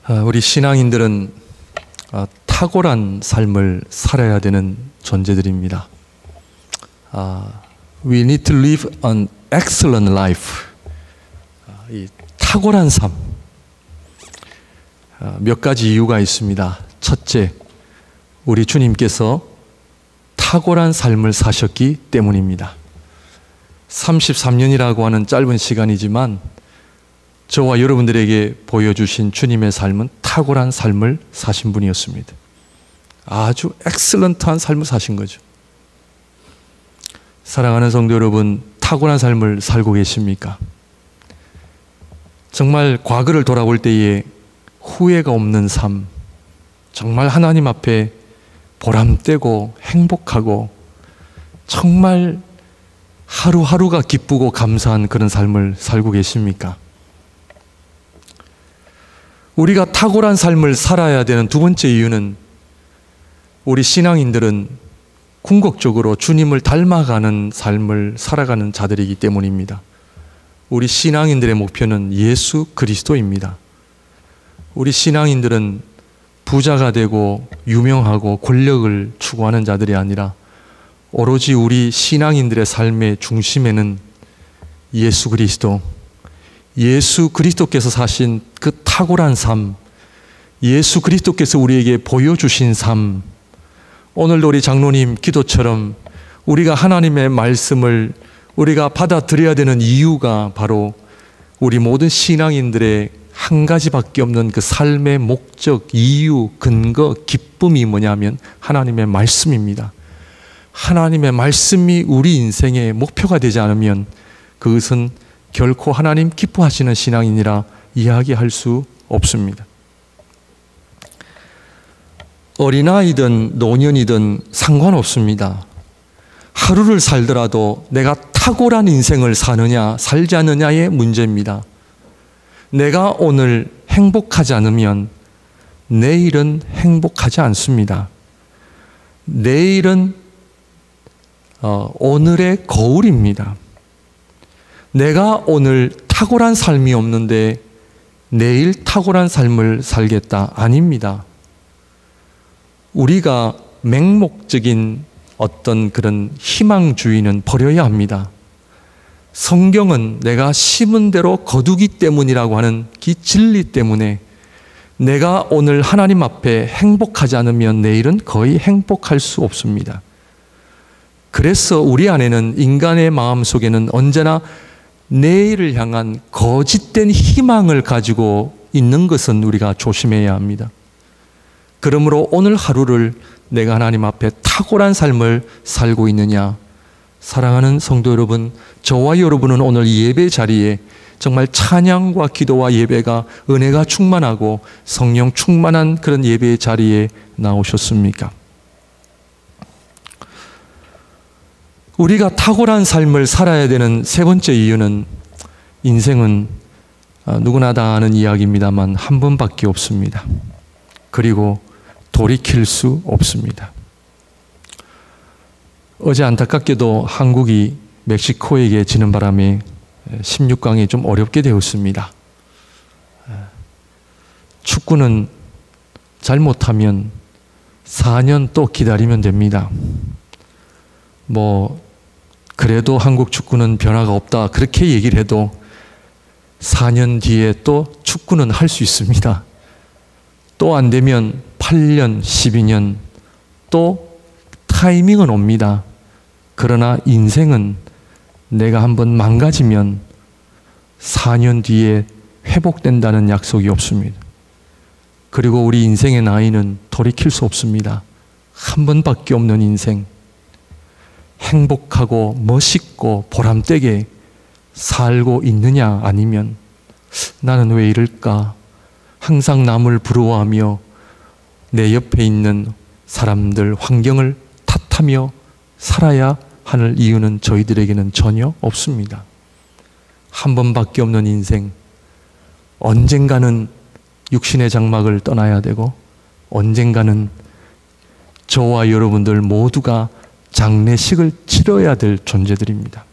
우리 신앙인들은 탁월한 삶을 살아야 되는 존재들입니다. We need to live an excellent life. 이 탁월한 삶. 몇 가지 이유가 있습니다. 첫째, 우리 주님께서 탁월한 삶을 사셨기 때문입니다. 33년이라고 하는 짧은 시간이지만 저와 여러분들에게 보여주신 주님의 삶은 탁월한 삶을 사신 분이었습니다. 아주 엑셀런트한 삶을 사신 거죠. 사랑하는 성도 여러분, 탁월한 삶을 살고 계십니까? 정말 과거를 돌아볼 때에 후회가 없는 삶, 정말 하나님 앞에 보람되고 행복하고 정말 하루하루가 기쁘고 감사한 그런 삶을 살고 계십니까? 우리가 탁월한 삶을 살아야 되는 두 번째 이유는 우리 신앙인들은 궁극적으로 주님을 닮아가는 삶을 살아가는 자들이기 때문입니다. 우리 신앙인들의 목표는 예수 그리스도입니다. 우리 신앙인들은 부자가 되고 유명하고 권력을 추구하는 자들이 아니라 오로지 우리 신앙인들의 삶의 중심에는 예수 그리스도, 예수 그리스도께서 사신 그 탁월한 삶, 예수 그리스도께서 우리에게 보여주신 삶, 오늘도 우리 장로님 기도처럼 우리가 하나님의 말씀을 우리가 받아들여야 되는 이유가 바로 우리 모든 신앙인들의 한 가지밖에 없는 그 삶의 목적, 이유, 근거, 기쁨이 뭐냐면 하나님의 말씀입니다. 하나님의 말씀이 우리 인생의 목표가 되지 않으면 그것은 결코 하나님 기뻐하시는 신앙인이라 이야기할 수 없습니다. 어린아이든 노년이든 상관없습니다. 하루를 살더라도 내가 탁월한 인생을 사느냐 살지 않느냐의 문제입니다. 내가 오늘 행복하지 않으면 내일은 행복하지 않습니다. 내일은 오늘의 거울입니다. 내가 오늘 탁월한 삶이 없는데 내일 탁월한 삶을 살겠다? 아닙니다. 우리가 맹목적인 어떤 그런 희망주의는 버려야 합니다. 성경은 내가 심은 대로 거두기 때문이라고 하는 그 진리 때문에 내가 오늘 하나님 앞에 행복하지 않으면 내일은 거의 행복할 수 없습니다. 그래서 우리 안에는 인간의 마음 속에는 언제나 내일을 향한 거짓된 희망을 가지고 있는 것은 우리가 조심해야 합니다. 그러므로 오늘 하루를 내가 하나님 앞에 탁월한 삶을 살고 있느냐? 사랑하는 성도 여러분, 저와 여러분은 오늘 예배 자리에 정말 찬양과 기도와 예배가 은혜가 충만하고 성령 충만한 그런 예배의 자리에 나오셨습니까? 우리가 탁월한 삶을 살아야 되는 세 번째 이유는 인생은 누구나 다 아는 이야기입니다만 한 번밖에 없습니다. 그리고 돌이킬 수 없습니다. 어제 안타깝게도 한국이 멕시코에게 지는 바람에 16강이 좀 어렵게 되었습니다. 축구는 잘못하면 4년 또 기다리면 됩니다. 그래도 한국 축구는 변화가 없다 그렇게 얘기를 해도 4년 뒤에 또 축구는 할 수 있습니다. 또 안 되면 8년, 12년 또 타이밍은 옵니다. 그러나 인생은 내가 한번 망가지면 4년 뒤에 회복된다는 약속이 없습니다. 그리고 우리 인생의 나이는 돌이킬 수 없습니다. 한 번밖에 없는 인생. 행복하고 멋있고 보람되게 살고 있느냐 아니면 나는 왜 이럴까? 항상 남을 부러워하며 내 옆에 있는 사람들, 환경을 탓하며 살아야 하는 이유는 저희들에게는 전혀 없습니다. 한 번밖에 없는 인생, 언젠가는 육신의 장막을 떠나야 되고 언젠가는 저와 여러분들 모두가 장례식을 치러야 될 존재들입니다.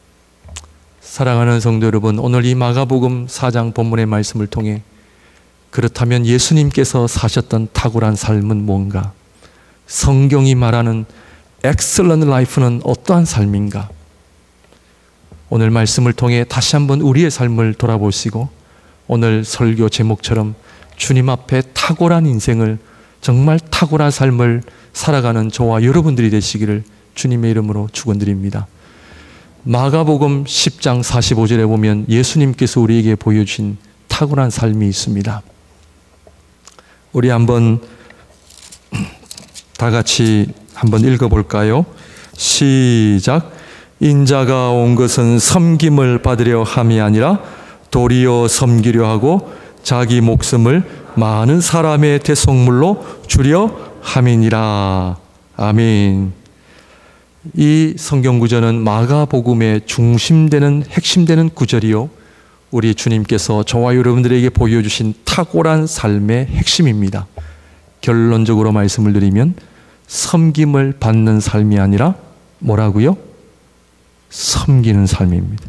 사랑하는 성도 여러분, 오늘 이 마가복음 4장 본문의 말씀을 통해 그렇다면 예수님께서 사셨던 탁월한 삶은 뭔가? 성경이 말하는 excellent life는 어떠한 삶인가? 오늘 말씀을 통해 다시 한번 우리의 삶을 돌아보시고 오늘 설교 제목처럼 주님 앞에 탁월한 인생을, 정말 탁월한 삶을 살아가는 저와 여러분들이 되시기를 주님의 이름으로 축원드립니다. 마가복음 10장 45절에 보면 예수님께서 우리에게 보여주신 탁월한 삶이 있습니다. 우리 한번 다 같이 한번 읽어볼까요? 시작. 인자가 온 것은 섬김을 받으려 함이 아니라 도리어 섬기려 하고 자기 목숨을 많은 사람의 대속물로 주려 함이니라. 아멘. 이 성경 구절은 마가복음의 중심되는 핵심되는 구절이요, 우리 주님께서 저와 여러분들에게 보여주신 탁월한 삶의 핵심입니다. 결론적으로 말씀을 드리면 섬김을 받는 삶이 아니라 뭐라고요? 섬기는 삶입니다.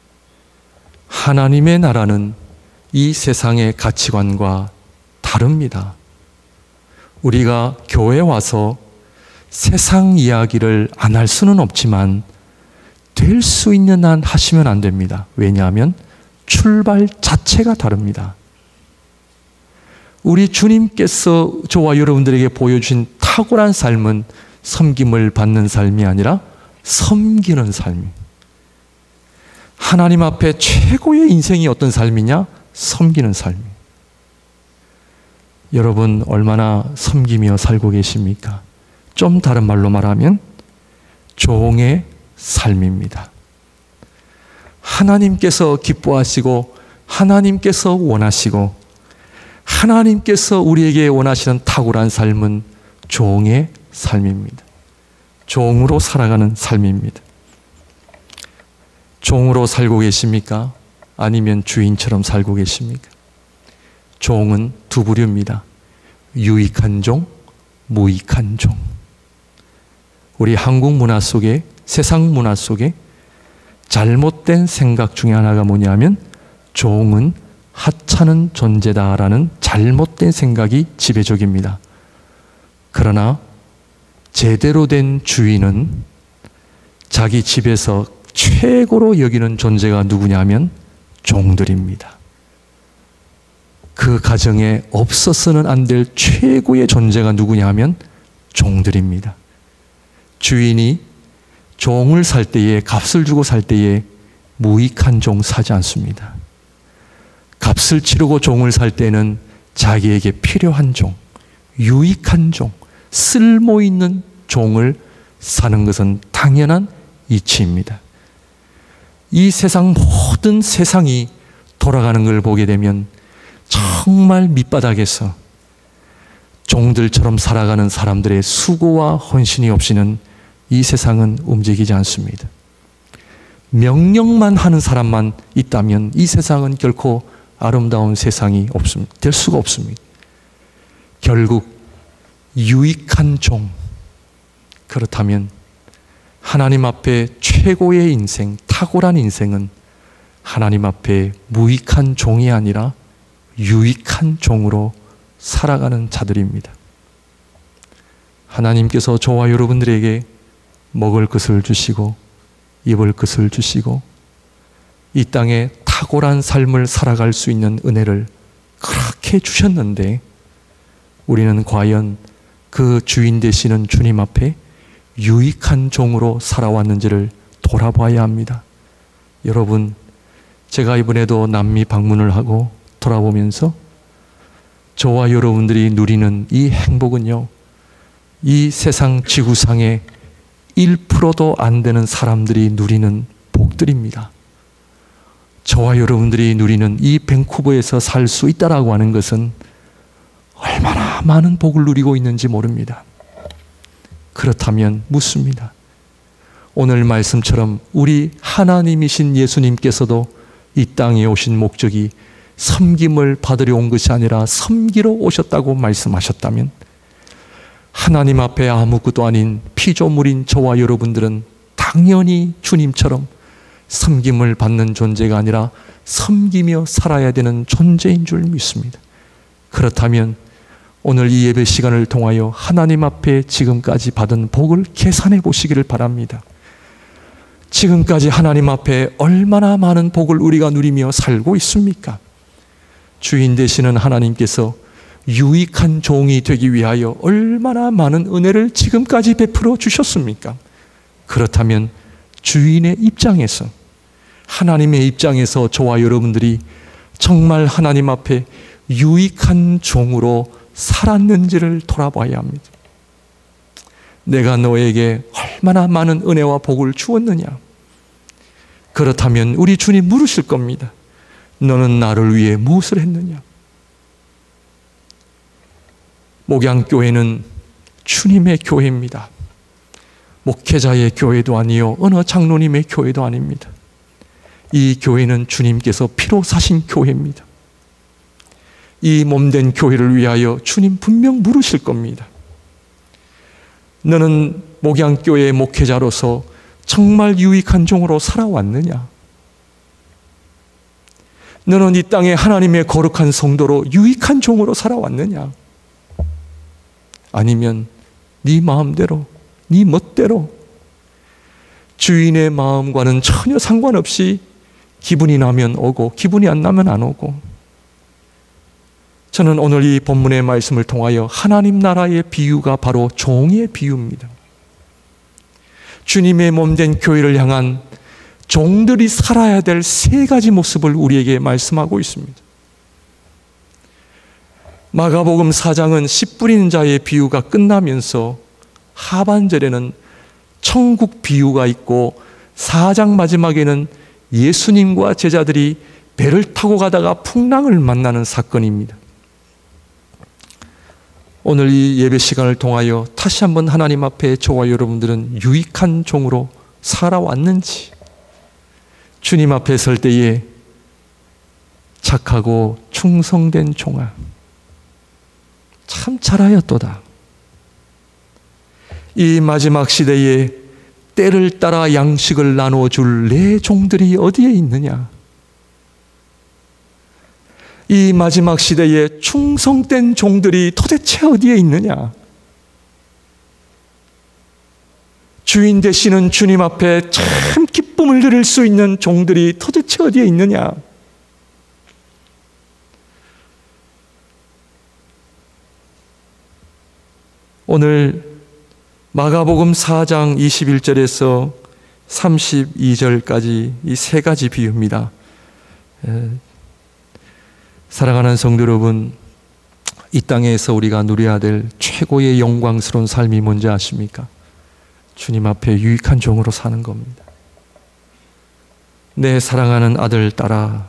하나님의 나라는 이 세상의 가치관과 다릅니다. 우리가 교회에 와서 세상 이야기를 안 할 수는 없지만 될 수 있는 한 하시면 안 됩니다. 왜냐하면 출발 자체가 다릅니다. 우리 주님께서 저와 여러분들에게 보여주신 탁월한 삶은 섬김을 받는 삶이 아니라 섬기는 삶입니다. 하나님 앞에 최고의 인생이 어떤 삶이냐? 섬기는 삶입니다. 여러분 얼마나 섬기며 살고 계십니까? 좀 다른 말로 말하면 종의 삶입니다. 하나님께서 기뻐하시고 하나님께서 원하시고 하나님께서 우리에게 원하시는 탁월한 삶은 종의 삶입니다. 종으로 살아가는 삶입니다. 종으로 살고 계십니까? 아니면 주인처럼 살고 계십니까? 종은 두 부류입니다. 유익한 종, 무익한 종. 우리 한국 문화 속에, 세상 문화 속에 잘못된 생각 중에 하나가 뭐냐면 종은 하찮은 존재다라는 잘못된 생각이 지배적입니다. 그러나 제대로 된 주인은 자기 집에서 최고로 여기는 존재가 누구냐면 종들입니다. 그 가정에 없어서는 안 될 최고의 존재가 누구냐면 종들입니다. 주인이 종을 살 때에, 값을 주고 살 때에 무익한 종 사지 않습니다. 값을 치르고 종을 살 때는 자기에게 필요한 종, 유익한 종, 쓸모 있는 종을 사는 것은 당연한 이치입니다. 이 세상 모든 세상이 돌아가는 걸 보게 되면 정말 밑바닥에서 종들처럼 살아가는 사람들의 수고와 헌신이 없이는 이 세상은 움직이지 않습니다. 명령만 하는 사람만 있다면 이 세상은 결코 아름다운 세상이 없습니다. 될 수가 없습니다. 결국 유익한 종, 그렇다면 하나님 앞에 최고의 인생, 탁월한 인생은 하나님 앞에 무익한 종이 아니라 유익한 종으로 살아가는 자들입니다. 하나님께서 저와 여러분들에게 먹을 것을 주시고 입을 것을 주시고 이 땅에 탁월한 삶을 살아갈 수 있는 은혜를 그렇게 주셨는데 우리는 과연 그 주인 되시는 주님 앞에 유익한 종으로 살아왔는지를 돌아봐야 합니다. 여러분, 제가 이번에도 남미 방문을 하고 돌아보면서 저와 여러분들이 누리는 이 행복은요, 이 세상 지구상에 1%도 안 되는 사람들이 누리는 복들입니다. 저와 여러분들이 누리는 이 밴쿠버에서 살 수 있다라고 하는 것은 얼마나 많은 복을 누리고 있는지 모릅니다. 그렇다면 묻습니다. 오늘 말씀처럼 우리 하나님이신 예수님께서도 이 땅에 오신 목적이 섬김을 받으려 온 것이 아니라 섬기러 오셨다고 말씀하셨다면 하나님 앞에 아무것도 아닌 피조물인 저와 여러분들은 당연히 주님처럼 섬김을 받는 존재가 아니라 섬기며 살아야 되는 존재인 줄 믿습니다. 그렇다면 오늘 이 예배 시간을 통하여 하나님 앞에 지금까지 받은 복을 계산해 보시기를 바랍니다. 지금까지 하나님 앞에 얼마나 많은 복을 우리가 누리며 살고 있습니까? 주인 되시는 하나님께서 유익한 종이 되기 위하여 얼마나 많은 은혜를 지금까지 베풀어 주셨습니까? 그렇다면 주인의 입장에서, 하나님의 입장에서 저와 여러분들이 정말 하나님 앞에 유익한 종으로 살았는지를 돌아봐야 합니다. 내가 너에게 얼마나 많은 은혜와 복을 주었느냐? 그렇다면 우리 주님 물으실 겁니다. 너는 나를 위해 무엇을 했느냐? 목양교회는 주님의 교회입니다. 목회자의 교회도 아니요, 어느 장로님의 교회도 아닙니다. 이 교회는 주님께서 피로 사신 교회입니다. 이 몸된 교회를 위하여 주님 분명 물으실 겁니다. 너는 목양교회의 목회자로서 정말 유익한 종으로 살아왔느냐? 너는 이 땅에 하나님의 거룩한 성도로 유익한 종으로 살아왔느냐? 아니면 네 마음대로, 네 멋대로 주인의 마음과는 전혀 상관없이 기분이 나면 오고 기분이 안 나면 안 오고. 저는 오늘 이 본문의 말씀을 통하여 하나님 나라의 비유가 바로 종의 비유입니다. 주님의 몸된 교회를 향한 종들이 살아야 될 세 가지 모습을 우리에게 말씀하고 있습니다. 마가복음 4장은 씨 뿌리는 자의 비유가 끝나면서 하반절에는 천국 비유가 있고 4장 마지막에는 예수님과 제자들이 배를 타고 가다가 풍랑을 만나는 사건입니다. 오늘 이 예배 시간을 통하여 다시 한번 하나님 앞에 저와 여러분들은 유익한 종으로 살아왔는지, 주님 앞에 설 때에 착하고 충성된 종아, 참 잘하였도다. 이 마지막 시대에 때를 따라 양식을 나눠줄 내 종들이 어디에 있느냐? 이 마지막 시대에 충성된 종들이 도대체 어디에 있느냐? 주인 되시는 주님 앞에 참 기쁨을 누릴 수 있는 종들이 도대체 어디에 있느냐? 오늘 마가복음 4장 21절에서 32절까지 이 세 가지 비유입니다. 사랑하는 성도 여러분, 이 땅에서 우리가 누려야 될 최고의 영광스러운 삶이 뭔지 아십니까? 주님 앞에 유익한 종으로 사는 겁니다. 내 사랑하는 아들, 딸아,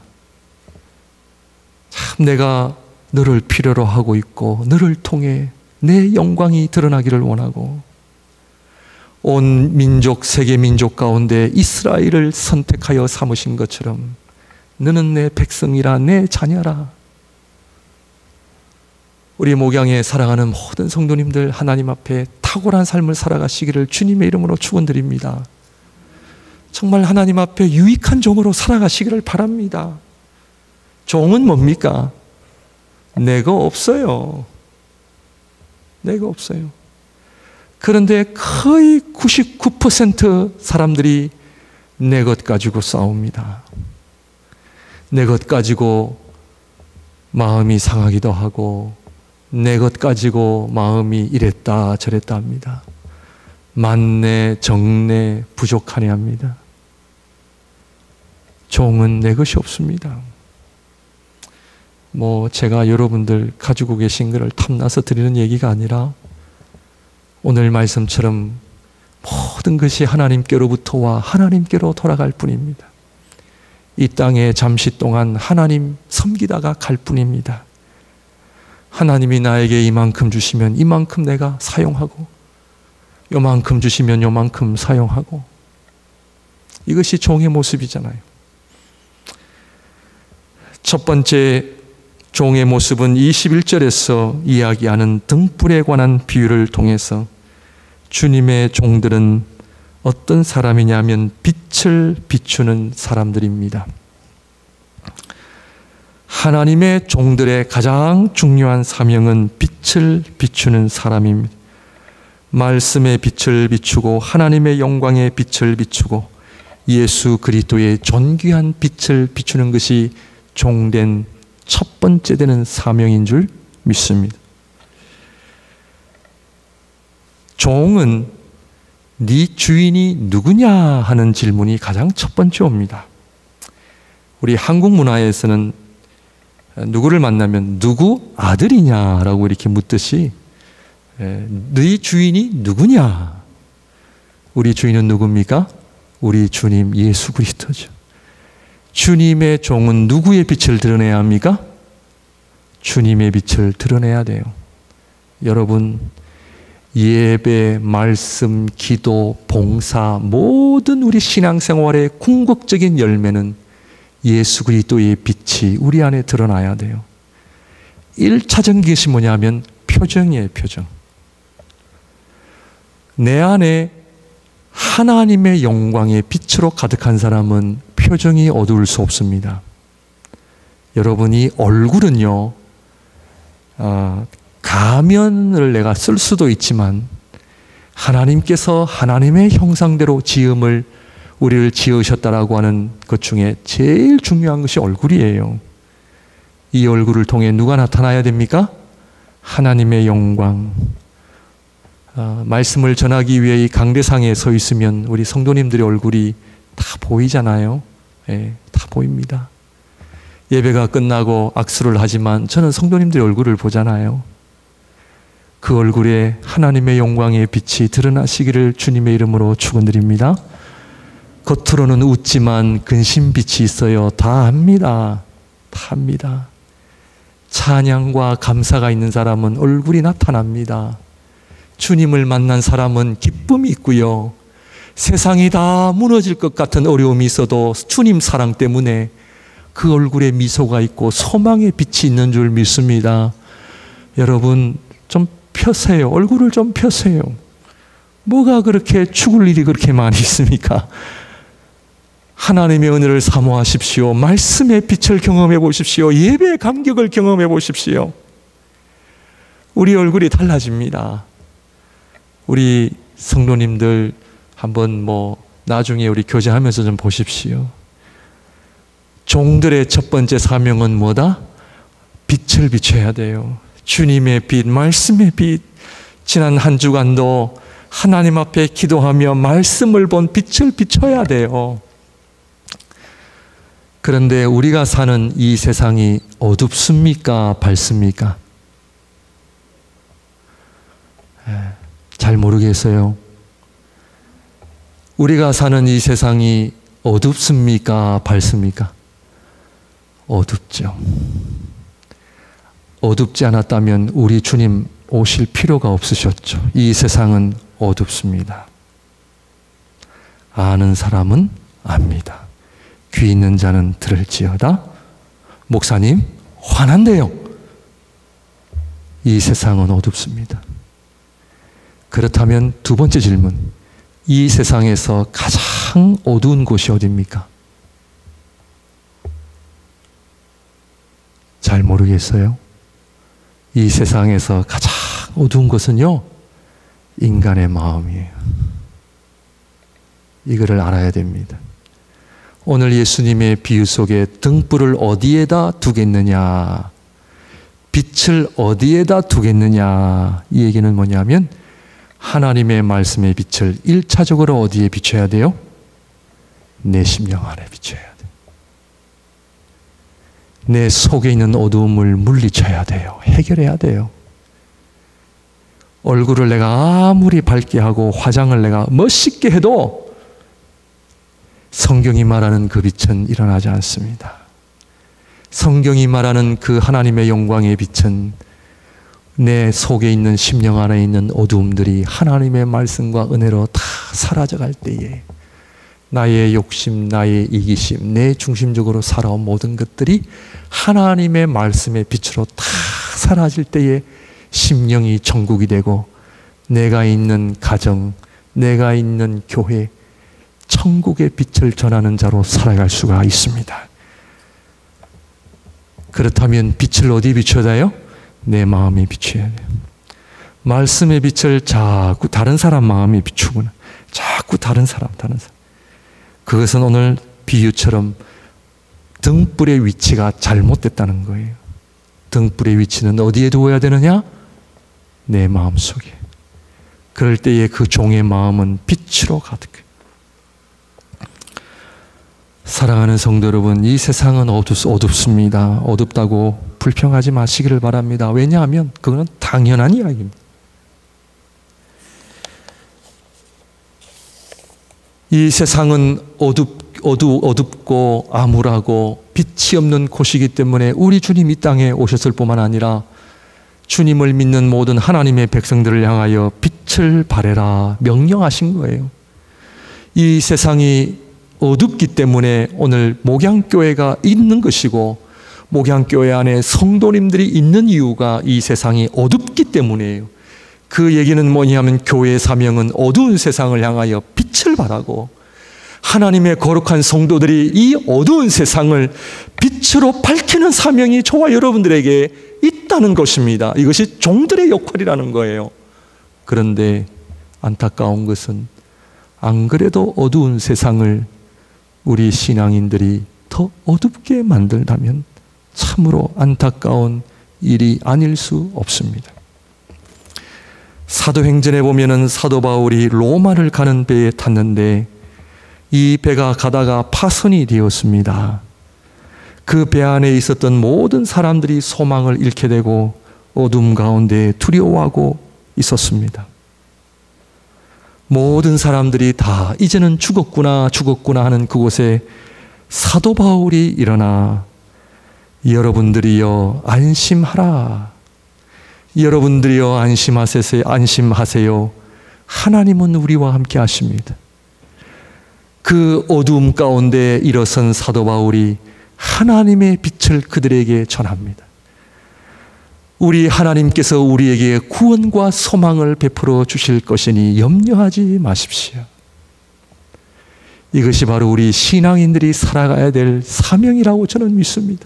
참 내가 너를 필요로 하고 있고 너를 통해 내 영광이 드러나기를 원하고, 온 민족, 세계 민족 가운데 이스라엘을 선택하여 삼으신 것처럼 너는 내 백성이라, 내 자녀라. 우리 목양에 사랑하는 모든 성도님들, 하나님 앞에 탁월한 삶을 살아가시기를 주님의 이름으로 축원드립니다. 정말 하나님 앞에 유익한 종으로 살아가시기를 바랍니다. 종은 뭡니까? 내가 없어요. 내가 없어요. 그런데 거의 99% 사람들이 내 것 가지고 싸웁니다. 내 것 가지고 마음이 상하기도 하고, 내 것 가지고 마음이 이랬다 저랬다 합니다. 많네, 적네, 부족하네 합니다. 종은 내 것이 없습니다. 제가 여러분들 가지고 계신 것을 탐나서 드리는 얘기가 아니라, 오늘 말씀처럼 모든 것이 하나님께로부터와 하나님께로 돌아갈 뿐입니다. 이 땅에 잠시 동안 하나님 섬기다가 갈 뿐입니다. 하나님이 나에게 이만큼 주시면 이만큼 내가 사용하고, 요만큼 주시면 요만큼 사용하고, 이것이 종의 모습이잖아요. 첫 번째 종의 모습은 21절에서 이야기하는 등불에 관한 비유를 통해서 주님의 종들은 어떤 사람이냐면 빛을 비추는 사람들입니다. 하나님의 종들의 가장 중요한 사명은 빛을 비추는 사람입니다. 말씀의 빛을 비추고 하나님의 영광의 빛을 비추고 예수 그리스도의 존귀한 빛을 비추는 것이 종된 첫 번째 되는 사명인 줄 믿습니다. 종은 네 주인이 누구냐 하는 질문이 가장 첫 번째 옵니다. 우리 한국 문화에서는 누구를 만나면 누구 아들이냐라고 이렇게 묻듯이 네 주인이 누구냐? 우리 주인은 누굽니까? 우리 주님 예수 그리스도죠. 주님의 종은 누구의 빛을 드러내야 합니까? 주님의 빛을 드러내야 돼요. 여러분, 예배, 말씀, 기도, 봉사, 모든 우리 신앙생활의 궁극적인 열매는 예수 그리스도의 빛이 우리 안에 드러나야 돼요. 1차적인 것이 뭐냐면 표정이에요, 표정. 내 안에 하나님의 영광의 빛으로 가득한 사람은 표정이 어두울 수 없습니다. 여러분이 얼굴은요, 가면을 내가 쓸 수도 있지만 하나님께서 하나님의 형상대로 지음을 우리를 지으셨다라고 하는 것 중에 제일 중요한 것이 얼굴이에요. 이 얼굴을 통해 누가 나타나야 됩니까? 하나님의 영광. 말씀을 전하기 위해 이 강대상에 서 있으면 우리 성도님들의 얼굴이 다 보이잖아요. 네, 다 보입니다. 예배가 끝나고 악수를 하지만 저는 성도님들의 얼굴을 보잖아요. 그 얼굴에 하나님의 영광의 빛이 드러나시기를 주님의 이름으로 축원드립니다. 겉으로는 웃지만 근심빛이 있어요. 다 압니다. 다 압니다. 찬양과 감사가 있는 사람은 얼굴이 나타납니다. 주님을 만난 사람은 기쁨이 있고요. 세상이 다 무너질 것 같은 어려움이 있어도 주님 사랑 때문에 그 얼굴에 미소가 있고 소망의 빛이 있는 줄 믿습니다. 여러분 좀 펴세요. 얼굴을 좀 펴세요. 뭐가 그렇게 죽을 일이 그렇게 많이 있습니까? 하나님의 은혜를 사모하십시오. 말씀의 빛을 경험해 보십시오. 예배의 감격을 경험해 보십시오. 우리 얼굴이 달라집니다. 우리 성도님들 한번 나중에 우리 교제하면서 좀 보십시오. 종들의 첫 번째 사명은 뭐다? 빛을 비춰야 돼요. 주님의 빛, 말씀의 빛. 지난 한 주간도 하나님 앞에 기도하며 말씀을 본 빛을 비춰야 돼요. 그런데 우리가 사는 이 세상이 어둡습니까? 밝습니까? 잘 모르겠어요. 우리가 사는 이 세상이 어둡습니까? 밝습니까? 어둡죠. 어둡지 않았다면 우리 주님 오실 필요가 없으셨죠. 이 세상은 어둡습니다. 아는 사람은 압니다. 귀 있는 자는 들을지어다. 목사님, 화난대요. 이 세상은 어둡습니다. 그렇다면 두 번째 질문. 이 세상에서 가장 어두운 곳이 어디입니까? 잘 모르겠어요. 이 세상에서 가장 어두운 것은요, 인간의 마음이에요. 이거를 알아야 됩니다. 오늘 예수님의 비유 속에 등불을 어디에다 두겠느냐, 빛을 어디에다 두겠느냐, 이 얘기는 뭐냐면 하나님의 말씀의 빛을 1차적으로 어디에 비춰야 돼요? 내 심령 안에 비춰야 돼요. 내 속에 있는 어두움을 물리쳐야 돼요. 해결해야 돼요. 얼굴을 내가 아무리 밝게 하고 화장을 내가 멋있게 해도 성경이 말하는 그 빛은 일어나지 않습니다. 성경이 말하는 그 하나님의 영광의 빛은 내 속에 있는 심령 안에 있는 어두움들이 하나님의 말씀과 은혜로 다 사라져갈 때에 나의 욕심, 나의 이기심, 내 중심적으로 살아온 모든 것들이 하나님의 말씀의 빛으로 다 사라질 때에 심령이 천국이 되고 내가 있는 가정, 내가 있는 교회, 천국의 빛을 전하는 자로 살아갈 수가 있습니다. 그렇다면 빛을 어디에 비춰야 돼요? 내 마음에 비춰야 돼요. 말씀의 빛을 자꾸 다른 사람 마음에 비추구나. 자꾸 다른 사람. 그것은 오늘 비유처럼 등불의 위치가 잘못됐다는 거예요. 등불의 위치는 어디에 두어야 되느냐? 내 마음속에. 그럴 때에 그 종의 마음은 빛으로 가득해요. 사랑하는 성도 여러분, 이 세상은 어둡습니다. 어둡다고 불평하지 마시기를 바랍니다. 왜냐하면 그거는 당연한 이야기입니다. 이 세상은 어둡고 암울하고 빛이 없는 곳이기 때문에 우리 주님 이 땅에 오셨을 뿐만 아니라 주님을 믿는 모든 하나님의 백성들을 향하여 빛을 발해라 명령하신 거예요. 이 세상이 어둡기 때문에 오늘 목양교회가 있는 것이고, 목양교회 안에 성도님들이 있는 이유가 이 세상이 어둡기 때문이에요. 그 얘기는 뭐냐면 교회의 사명은 어두운 세상을 향하여 빛을 발하고, 하나님의 거룩한 성도들이 이 어두운 세상을 빛으로 밝히는 사명이 저와 여러분들에게 있다는 것입니다. 이것이 종들의 역할이라는 거예요. 그런데 안타까운 것은 안 그래도 어두운 세상을 우리 신앙인들이 더 어둡게 만들다면 참으로 안타까운 일이 아닐 수 없습니다. 사도행전에 보면은 사도 바울이 로마를 가는 배에 탔는데 이 배가 가다가 파손이 되었습니다. 그 배 안에 있었던 모든 사람들이 소망을 잃게 되고 어둠 가운데 두려워하고 있었습니다. 모든 사람들이 다 이제는 죽었구나 하는 그곳에 사도 바울이 일어나 여러분들이여 안심하라. 여러분들이여 안심하세요. 하나님은 우리와 함께 하십니다. 그 어두움 가운데 일어선 사도 바울이 하나님의 빛을 그들에게 전합니다. 우리 하나님께서 우리에게 구원과 소망을 베풀어 주실 것이니 염려하지 마십시오. 이것이 바로 우리 신앙인들이 살아가야 될 사명이라고 저는 믿습니다.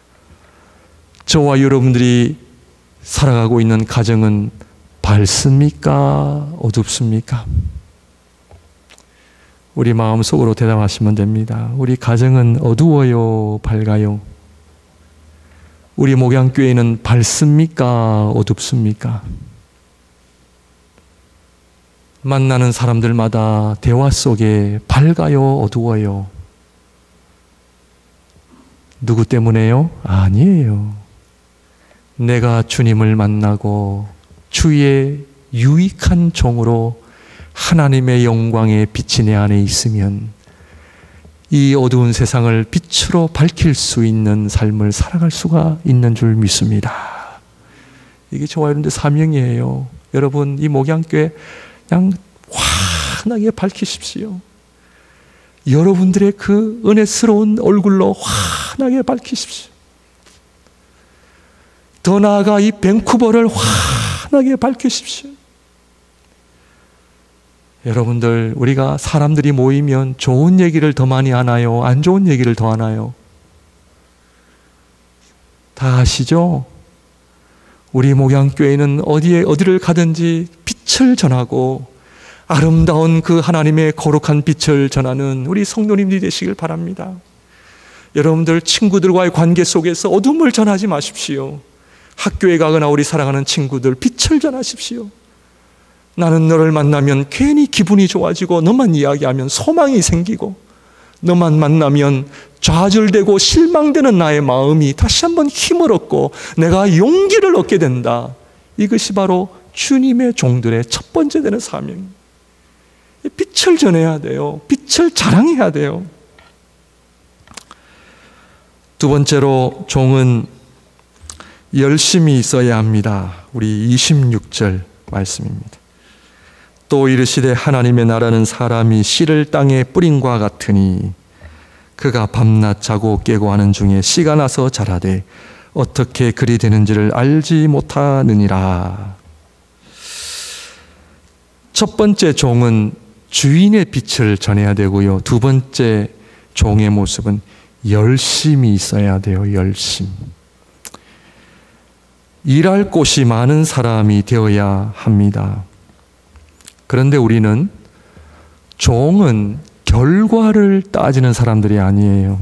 저와 여러분들이 살아가고 있는 가정은 밝습니까? 어둡습니까? 우리 마음속으로 대답하시면 됩니다. 우리 가정은 어두워요? 밝아요? 우리 목양교회는 밝습니까? 어둡습니까? 만나는 사람들마다 대화 속에 밝아요? 어두워요? 누구 때문에요? 아니에요. 내가 주님을 만나고 주의 유익한 종으로 하나님의 영광의 빛이 내 안에 있으면 이 어두운 세상을 빛으로 밝힐 수 있는 삶을 살아갈 수가 있는 줄 믿습니다. 이게 저와 여러분들 사명이에요. 여러분 이 목양교회 그냥 환하게 밝히십시오. 여러분들의 그 은혜스러운 얼굴로 환하게 밝히십시오. 더 나아가 이 밴쿠버를 환하게 밝히십시오. 여러분들 우리가 사람들이 모이면 좋은 얘기를 더 많이 하나요? 안 좋은 얘기를 더 하나요? 다 아시죠? 우리 목양교회는 어디를 가든지 빛을 전하고 아름다운 그 하나님의 거룩한 빛을 전하는 우리 성도님들이 되시길 바랍니다. 여러분들 친구들과의 관계 속에서 어둠을 전하지 마십시오. 학교에 가거나 우리 사랑하는 친구들 빛을 전하십시오. 나는 너를 만나면 괜히 기분이 좋아지고 너만 이야기하면 소망이 생기고 너만 만나면 좌절되고 실망되는 나의 마음이 다시 한번 힘을 얻고 내가 용기를 얻게 된다. 이것이 바로 주님의 종들의 첫 번째 되는 사명입니다. 빛을 전해야 돼요. 빛을 자랑해야 돼요. 두 번째로 종은 열심히 있어야 합니다. 우리 26절 말씀입니다. 또 이르시되 하나님의 나라는 사람이 씨를 땅에 뿌린과 같으니 그가 밤낮 자고 깨고 하는 중에 씨가 나서 자라되 어떻게 그리 되는지를 알지 못하느니라. 첫 번째 종은 주인의 빛을 전해야 되고요. 두 번째 종의 모습은 열심히 있어야 돼요. 열심. 일할 곳이 많은 사람이 되어야 합니다. 그런데 우리는 종은 결과를 따지는 사람들이 아니에요.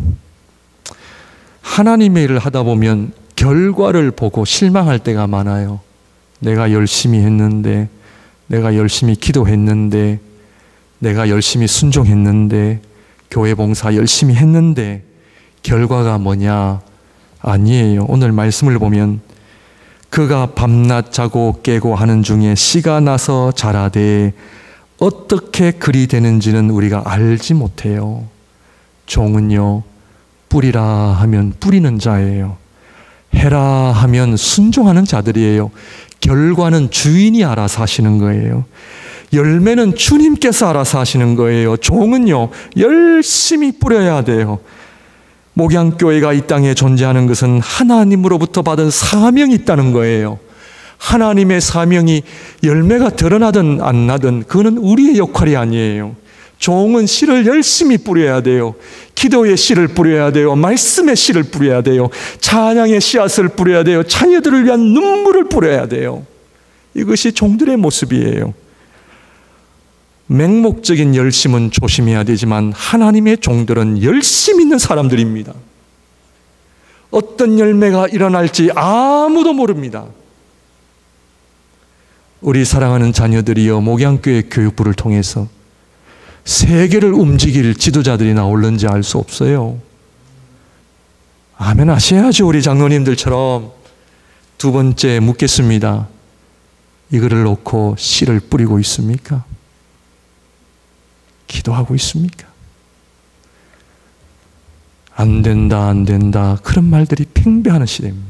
하나님의 일을 하다 보면 결과를 보고 실망할 때가 많아요. 내가 열심히 했는데, 내가 열심히 기도했는데, 내가 열심히 순종했는데, 교회 봉사 열심히 했는데 결과가 뭐냐? 아니에요. 오늘 말씀을 보면 그가 밤낮 자고 깨고 하는 중에 씨가 나서 자라되 어떻게 그리 되는지는 우리가 알지 못해요. 종은요, 뿌리라 하면 뿌리는 자예요. 해라 하면 순종하는 자들이에요. 결과는 주인이 알아서 하시는 거예요. 열매는 주님께서 알아서 하시는 거예요. 종은요, 열심히 뿌려야 돼요. 목양교회가 이 땅에 존재하는 것은 하나님으로부터 받은 사명이 있다는 거예요. 하나님의 사명이 열매가 드러나든 안 나든 그거는 우리의 역할이 아니에요. 종은 씨를 열심히 뿌려야 돼요. 기도의 씨를 뿌려야 돼요. 말씀의 씨를 뿌려야 돼요. 찬양의 씨앗을 뿌려야 돼요. 자녀들을 위한 눈물을 뿌려야 돼요. 이것이 종들의 모습이에요. 맹목적인 열심은 조심해야 되지만 하나님의 종들은 열심 있는 사람들입니다. 어떤 열매가 일어날지 아무도 모릅니다. 우리 사랑하는 자녀들이여, 목양교회 교육부를 통해서 세계를 움직일 지도자들이 나올는지 알 수 없어요. 아멘 하셔야죠. 우리 장로님들처럼. 두 번째 묻겠습니다. 이거를 놓고 씨를 뿌리고 있습니까? 기도하고 있습니까? 안 된다, 안 된다, 그런 말들이 팽배하는 시대입니다.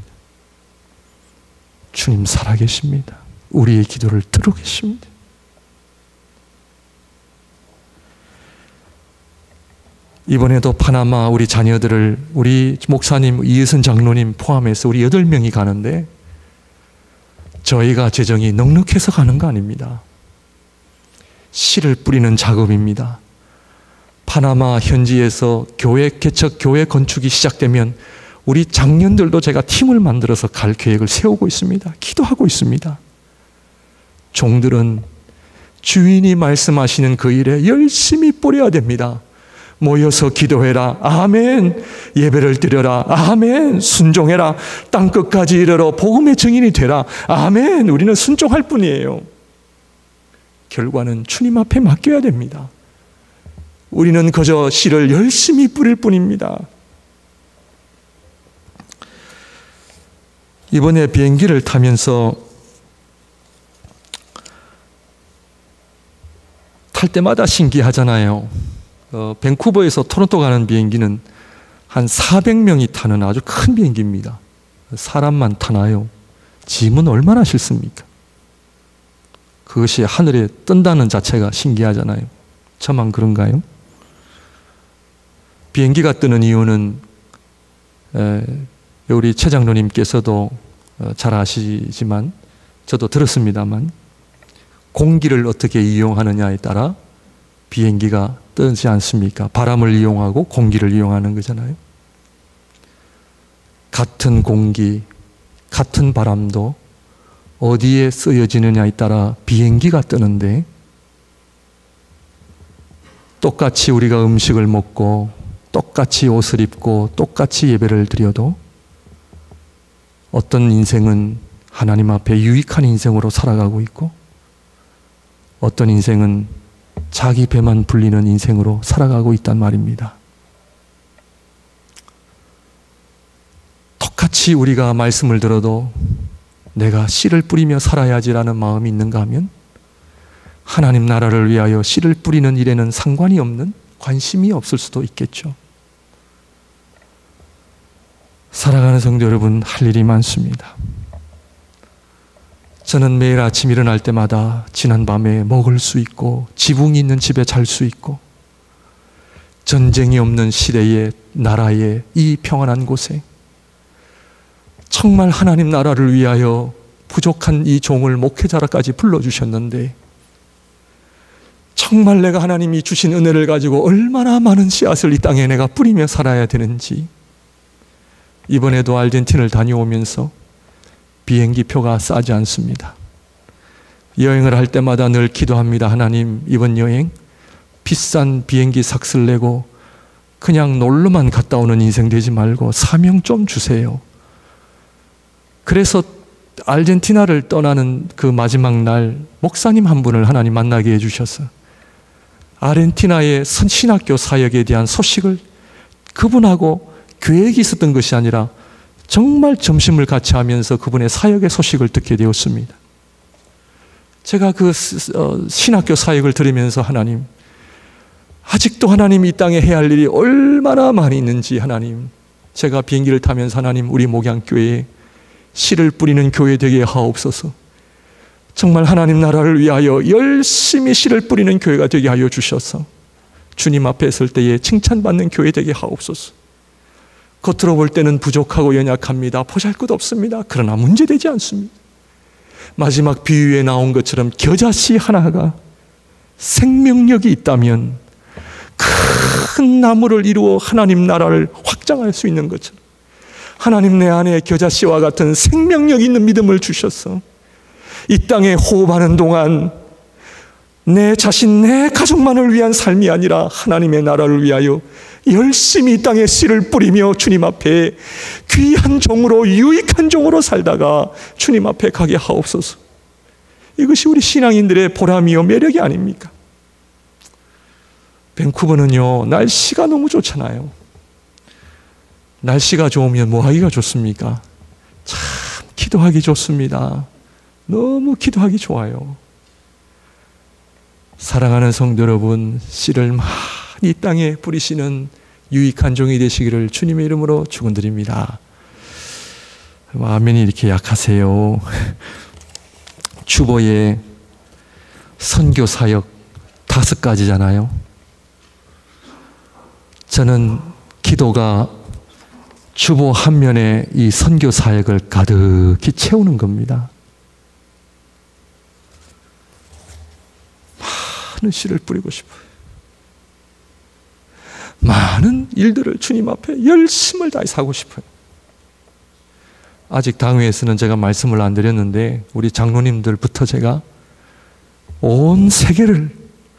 주님 살아계십니다. 우리의 기도를 들어 계십니다. 이번에도 파나마 우리 자녀들을 우리 목사님 이혜선 장로님 포함해서 우리 8명이 가는데 저희가 재정이 넉넉해서 가는 거 아닙니다. 씨를 뿌리는 작업입니다. 파나마 현지에서 교회 개척, 교회 건축이 시작되면 우리 장년들도 제가 팀을 만들어서 갈 계획을 세우고 있습니다. 기도하고 있습니다. 종들은 주인이 말씀하시는 그 일에 열심히 뿌려야 됩니다. 모여서 기도해라. 아멘. 예배를 드려라. 아멘. 순종해라. 땅끝까지 이르러 복음의 증인이 되라. 아멘. 우리는 순종할 뿐이에요. 결과는 주님 앞에 맡겨야 됩니다. 우리는 그저 씨를 열심히 뿌릴 뿐입니다. 이번에 비행기를 타면서 탈 때마다 신기하잖아요. 밴쿠버에서 토론토 가는 비행기는 한 400명이 타는 아주 큰 비행기입니다. 사람만 타나요? 짐은 얼마나 싫습니까? 그것이 하늘에 뜬다는 자체가 신기하잖아요. 저만 그런가요? 비행기가 뜨는 이유는 우리 최 장로님께서도 잘 아시지만 저도 들었습니다만 공기를 어떻게 이용하느냐에 따라 비행기가 뜨지 않습니까? 바람을 이용하고 공기를 이용하는 거잖아요. 같은 공기, 같은 바람도 어디에 쓰여지느냐에 따라 비행기가 뜨는데 똑같이 우리가 음식을 먹고 똑같이 옷을 입고 똑같이 예배를 드려도 어떤 인생은 하나님 앞에 유익한 인생으로 살아가고 있고 어떤 인생은 자기 배만 불리는 인생으로 살아가고 있단 말입니다. 똑같이 우리가 말씀을 들어도 내가 씨를 뿌리며 살아야지라는 마음이 있는가 하면 하나님 나라를 위하여 씨를 뿌리는 일에는 상관이 없는, 관심이 없을 수도 있겠죠. 살아가는 성도 여러분, 할 일이 많습니다. 저는 매일 아침 일어날 때마다 지난 밤에 먹을 수 있고 지붕이 있는 집에 잘 수 있고 전쟁이 없는 시대의 나라의 이 평안한 곳에 정말 하나님 나라를 위하여 부족한 이 종을 목회자라까지 불러주셨는데 정말 내가 하나님이 주신 은혜를 가지고 얼마나 많은 씨앗을 이 땅에 내가 뿌리며 살아야 되는지 이번에도 아르헨티나를 다녀오면서 비행기 표가 싸지 않습니다. 여행을 할 때마다 늘 기도합니다. 하나님, 이번 여행 비싼 비행기 삭슬 내고 그냥 놀러만 갔다 오는 인생 되지 말고 사명 좀 주세요. 그래서 아르헨티나를 떠나는 그 마지막 날 목사님 한 분을 하나님 만나게 해주셔서 아르헨티나의 신학교 사역에 대한 소식을 그분하고 계획이 있었던 것이 아니라 정말 점심을 같이 하면서 그분의 사역의 소식을 듣게 되었습니다. 제가 그 신학교 사역을 들으면서 하나님, 아직도 하나님 이 땅에 해야 할 일이 얼마나 많이 있는지 하나님, 제가 비행기를 타면서 하나님 우리 목양교회에 씨를 뿌리는 교회 되게 하옵소서. 정말 하나님 나라를 위하여 열심히 씨를 뿌리는 교회가 되게 하여 주셔서 주님 앞에 설 때에 칭찬받는 교회 되게 하옵소서. 겉으로 볼 때는 부족하고 연약합니다. 보잘것 없습니다. 그러나 문제되지 않습니다. 마지막 비유에 나온 것처럼 겨자씨 하나가 생명력이 있다면 큰 나무를 이루어 하나님 나라를 확장할 수 있는 것처럼 하나님 내 안에 겨자씨와 같은 생명력 있는 믿음을 주셔서 이 땅에 호흡하는 동안 내 자신, 내 가족만을 위한 삶이 아니라 하나님의 나라를 위하여 열심히 이 땅에 씨를 뿌리며 주님 앞에 귀한 종으로, 유익한 종으로 살다가 주님 앞에 가게 하옵소서. 이것이 우리 신앙인들의 보람이요 매력이 아닙니까? 밴쿠버는요 날씨가 너무 좋잖아요. 날씨가 좋으면 뭐 하기가 좋습니까? 참 기도하기 좋습니다. 너무 기도하기 좋아요. 사랑하는 성도 여러분, 씨를 많이 땅에 뿌리시는 유익한 종이 되시기를 주님의 이름으로 축원드립니다. 아멘이 이렇게 약하세요. 주보에 선교 사역 5가지잖아요. 저는 기도가 주보 한 면에 이 선교 사역을 가득히 채우는 겁니다. 많은 씨를 뿌리고 싶어요. 많은 일들을 주님 앞에 열심을 다해서 하고 싶어요. 아직 당회에서는 제가 말씀을 안 드렸는데 우리 장로님들부터 제가 온 세계를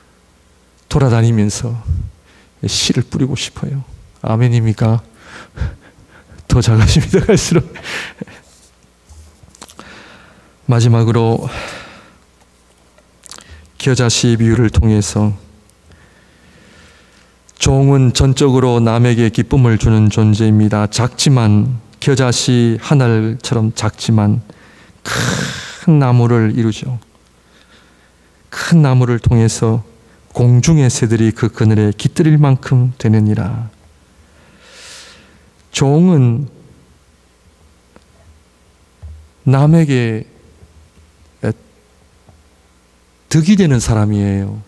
돌아다니면서 씨를 뿌리고 싶어요. 아멘입니까? 더 작아집니다. 갈수록. 마지막으로 겨자씨 비유를 통해서 종은 전적으로 남에게 기쁨을 주는 존재입니다. 작지만 겨자씨 한 알처럼 작지만 큰 나무를 이루죠. 큰 나무를 통해서 공중의 새들이 그 그늘에 깃들일 만큼 되느니라. 종은 남에게 득이 되는 사람이에요.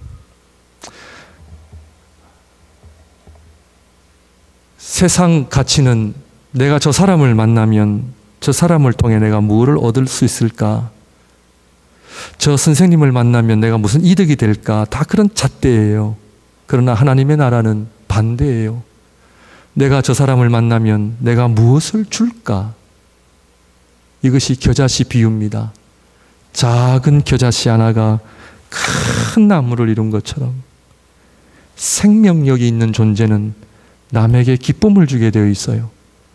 세상 가치는 내가 저 사람을 만나면 저 사람을 통해 내가 무엇을 얻을 수 있을까? 저 선생님을 만나면 내가 무슨 이득이 될까? 다 그런 잣대예요. 그러나 하나님의 나라는 반대예요. 내가 저 사람을 만나면 내가 무엇을 줄까? 이것이 겨자씨 비유입니다. 작은 겨자씨 하나가 큰 나무를 이룬 것처럼 생명력이 있는 존재는 남에게 기쁨을 주게 되어 있어요.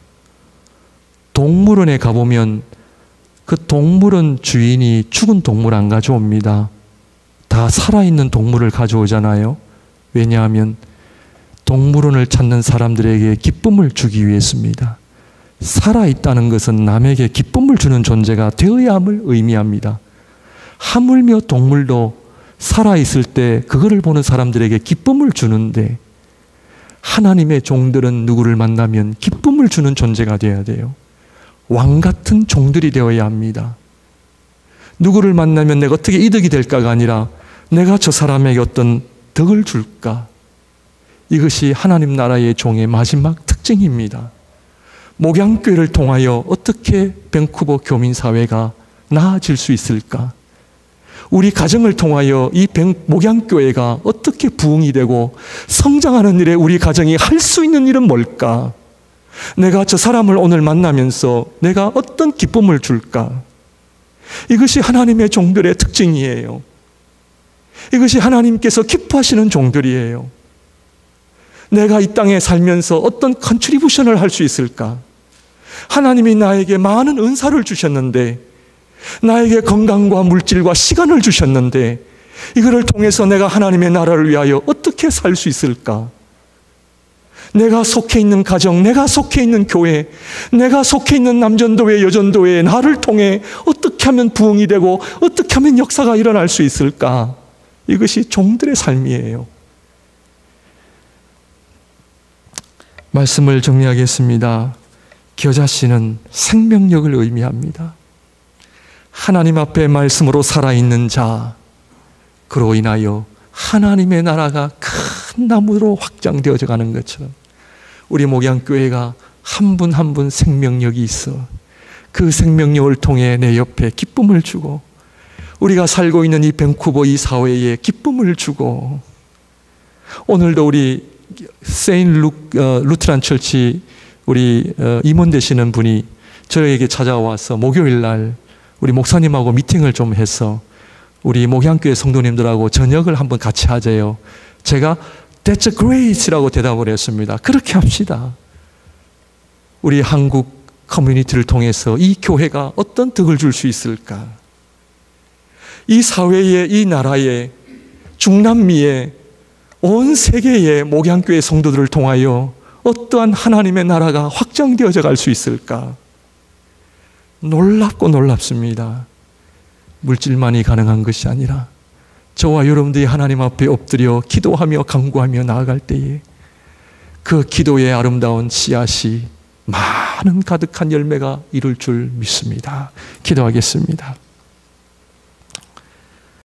동물원에 가보면 그 동물원 주인이 죽은 동물 안 가져옵니다. 다 살아있는 동물을 가져오잖아요. 왜냐하면 동물원을 찾는 사람들에게 기쁨을 주기 위해서입니다. 살아있다는 것은 남에게 기쁨을 주는 존재가 되어야 함을 의미합니다. 하물며 동물도 살아있을 때 그거를 보는 사람들에게 기쁨을 주는데 하나님의 종들은 누구를 만나면 기쁨을 주는 존재가 되어야 돼요. 왕 같은 종들이 되어야 합니다. 누구를 만나면 내가 어떻게 이득이 될까가 아니라 내가 저 사람에게 어떤 덕을 줄까? 이것이 하나님 나라의 종의 마지막 특징입니다. 목양교회를 통하여 어떻게 밴쿠버 교민사회가 나아질 수 있을까? 우리 가정을 통하여 이 목양교회가 어떻게 부흥이 되고 성장하는 일에 우리 가정이 할 수 있는 일은 뭘까? 내가 저 사람을 오늘 만나면서 내가 어떤 기쁨을 줄까? 이것이 하나님의 종들의 특징이에요. 이것이 하나님께서 기뻐하시는 종들이에요. 내가 이 땅에 살면서 어떤 컨트리뷰션을 할 수 있을까? 하나님이 나에게 많은 은사를 주셨는데, 나에게 건강과 물질과 시간을 주셨는데, 이거를 통해서 내가 하나님의 나라를 위하여 어떻게 살 수 있을까? 내가 속해 있는 가정, 내가 속해 있는 교회, 내가 속해 있는 남전도회, 여전도회, 나를 통해 어떻게 하면 부흥이 되고 어떻게 하면 역사가 일어날 수 있을까? 이것이 종들의 삶이에요. 말씀을 정리하겠습니다. 겨자씨는 생명력을 의미합니다. 하나님 앞에 말씀으로 살아있는 자, 그로 인하여 하나님의 나라가 큰 나무로 확장되어져 가는 것처럼 우리 목양교회가 한 분 한 분 생명력이 있어 그 생명력을 통해 내 옆에 기쁨을 주고, 우리가 살고 있는 이 밴쿠버 이 사회에 기쁨을 주고, 오늘도 우리 세인 루트란 철치 우리 임원 되시는 분이 저에게 찾아와서 목요일 날 우리 목사님하고 미팅을 좀 해서 우리 목양교회 성도님들하고 저녁을 한번 같이 하자요. 제가 That's great라고 대답을 했습니다. 그렇게 합시다. 우리 한국 커뮤니티를 통해서 이 교회가 어떤 덕을 줄 수 있을까? 이 사회에, 이 나라에, 중남미에, 온 세계의 목양교회 성도들을 통하여 어떠한 하나님의 나라가 확장되어져 갈 수 있을까? 놀랍고 놀랍습니다. 물질만이 가능한 것이 아니라 저와 여러분들이 하나님 앞에 엎드려 기도하며 간구하며 나아갈 때에 그 기도의 아름다운 씨앗이 많은 가득한 열매가 이룰 줄 믿습니다. 기도하겠습니다.